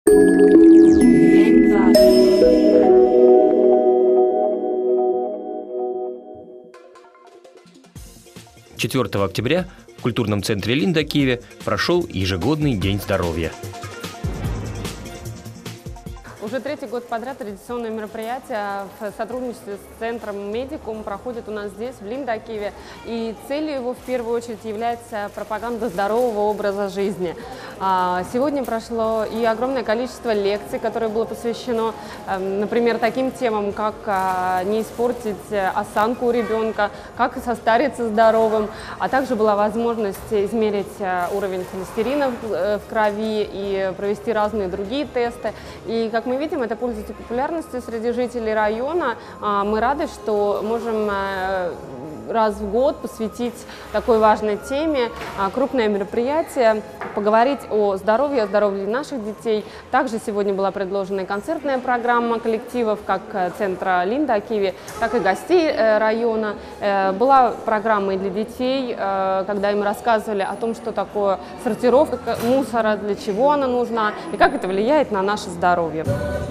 «4 октября в культурном центре Линда Киеве прошел ежегодный День здоровья. Уже третий год подряд традиционное мероприятие в сотрудничестве с Центром Медикум проходит у нас здесь, в Линда Киеве. И целью его в первую очередь является пропаганда здорового образа жизни. Сегодня прошло и огромное количество лекций, которое было посвящено, например, таким темам, как не испортить осанку у ребенка, как состариться здоровым, а также была возможность измерить уровень холестерина в крови и провести разные другие тесты. И, как мы видим, это пользуется популярностью среди жителей района. Мы рады, что можем раз в год посвятить такой важной теме крупное мероприятие, поговорить о здоровье наших детей. Также сегодня была предложена концертная программа коллективов, как центра Линда Киеве, так и гостей района. Была программа и для детей, когда им рассказывали о том, что такое сортировка мусора, для чего она нужна и как это влияет на наше здоровье.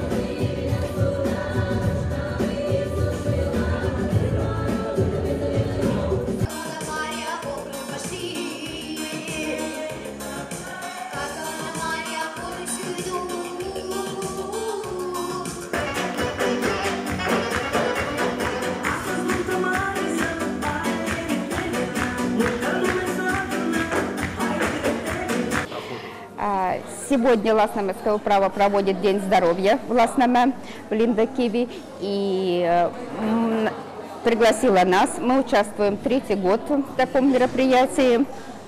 Сегодня Ласнамецкая управа проводит День здоровья в Ласнаме, в Линда Киеве, и пригласила нас. Мы участвуем третий год в таком мероприятии.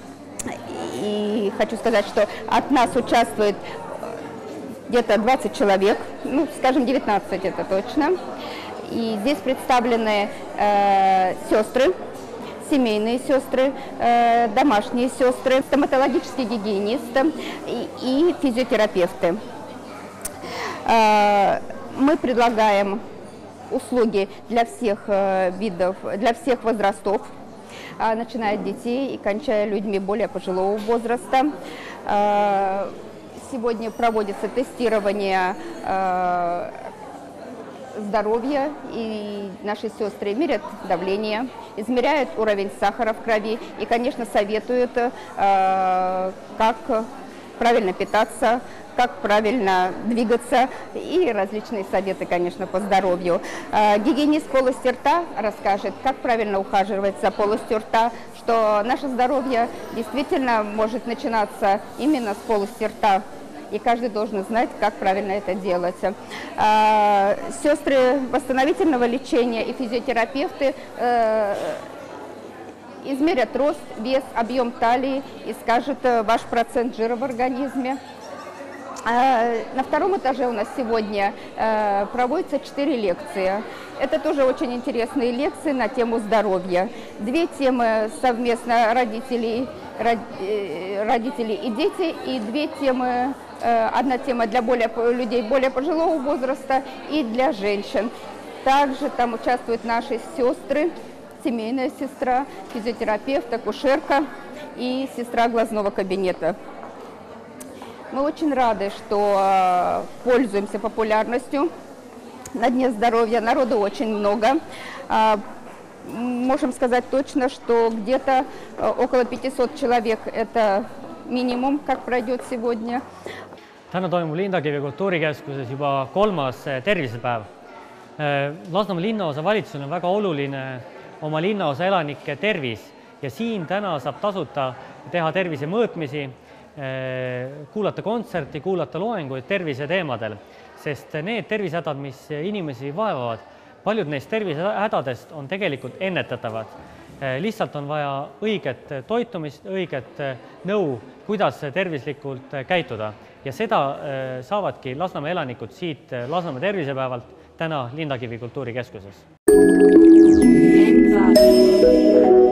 И хочу сказать, что от нас участвует где-то 20 человек, ну, скажем, 19 это точно. И здесь представлены сестры, семейные сестры, домашние сестры, стоматологические гигиенисты и физиотерапевты. Мы предлагаем услуги для всех видов, для всех возрастов, начиная от детей и кончая людьми более пожилого возраста. Сегодня проводится тестирование здоровья, и наши сестры меряют давление, измеряют уровень сахара в крови и, конечно, советуют, как правильно питаться, как правильно двигаться и различные советы, конечно, по здоровью. Гигиенист полости рта расскажет, как правильно ухаживать за полостью рта, что наше здоровье действительно может начинаться именно с полости рта. И каждый должен знать, как правильно это делать. Сестры восстановительного лечения и физиотерапевты измерят рост, вес, объем талии и скажут ваш процент жира в организме. На втором этаже у нас сегодня проводятся 4 лекции. Это тоже очень интересные лекции на тему здоровья. 2 темы совместно родители и дети, и 2 темы. Одна тема для людей более пожилого возраста и для женщин. Также там участвуют наши сестры, семейная сестра, физиотерапевт, акушерка и сестра глазного кабинета. Мы очень рады, что пользуемся популярностью на Дне здоровья. Народу очень много. Можем сказать точно, что где-то около 500 человек – это минимум, как пройдет сегодня. Täna toimub Linda Kivi kultuurikeskuses juba 3. tervisepäev. Lasnamäe linnaosa valitsusel on väga oluline oma linnaosa elanike tervis ja siin täna saab tasuta teha tervise mõõtmisi, kuulata kontserti, kuulata loenguid tervise teemadel, sest need tervisehädad, mis inimesi vaevavad, paljud neist tervisehädadest on tegelikult ennetatavad. Lihtsalt on vaja õiget toitumist, õiget nõu, kuidas tervislikult käituda. Ja seda saavadki Lasnamäe elanikud siit Lasnamäe tervisepäevalt täna Linda Kivi kultuurikeskuses.